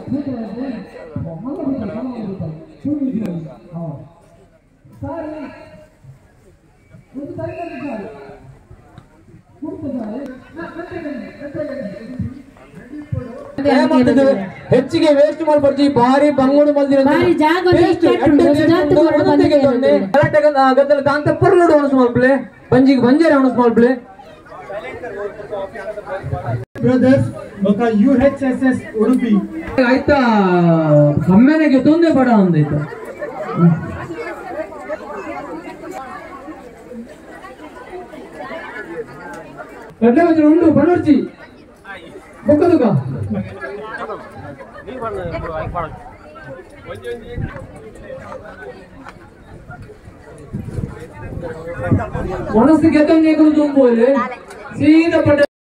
ಹೆಚ್ಚಿಗೆ ವೇಸ್ಟ್ ಮಾಡ್ಬಾರ್ದು ಬಾರಿ ಬಂಗೋಡು ಮಲ್ದಿರ ಪರ್ಲೋಡು ಅವನು ಸ್ಮಾಲ್ ಪ್ಲೇ ಬಂಜಿಗೆ ಬಂಜಾರ ಅವನು ಸ್ಮಾಲ್ ಪ್ಲೇ ಬ್ರದರ್ಸ್ ఒక UHSS ಉಡುಪಿ ಆಯ್ತಾ ಕಮ್ಮೆನೆಗೆ ತೊಂದರೆ ಪಡ ಅಂದೈತ ಕಡ್ಲೆ ಬಂದ್ರೆ ಉಂಡು ಬಣ್ಣರ್ಚಿ ಬೊಕ್ಕದುಕ ಮನಸ್ಸು ಗೆದ್ದಂಗೆ ತುಂಬು ಸೀದಾ ಪಟ್ಟ